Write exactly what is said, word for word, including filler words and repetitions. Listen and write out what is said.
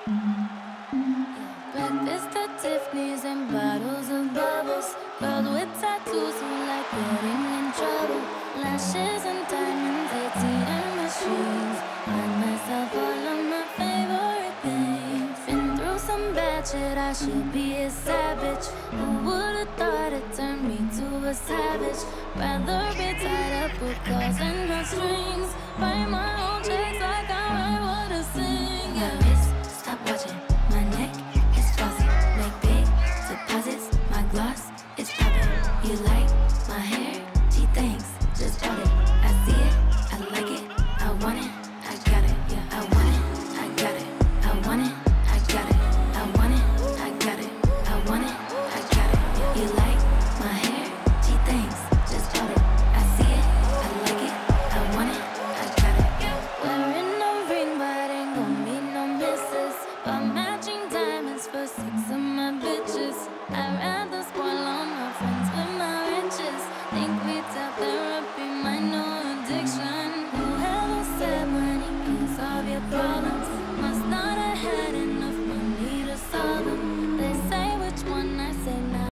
Breakfast at Tiffany's and bottles of bubbles. Girls with tattoos who like getting in trouble. Lashes and diamonds, A T M machines. Buy myself all of my favorite things. Been through some bad shit, I should be a savage. Who would've thought it turned me to a savage? Rather be tied up with calls and no strings. Write my own checks like I write what I sing. Yeah, miss, stop watching. My neck is flossy. Make big deposits. My gloss is popping. You like my hair? Gee, thanks. Just bought it. I see it. I like it. I want it. I got it. Yeah, I want it. I got it. I want it.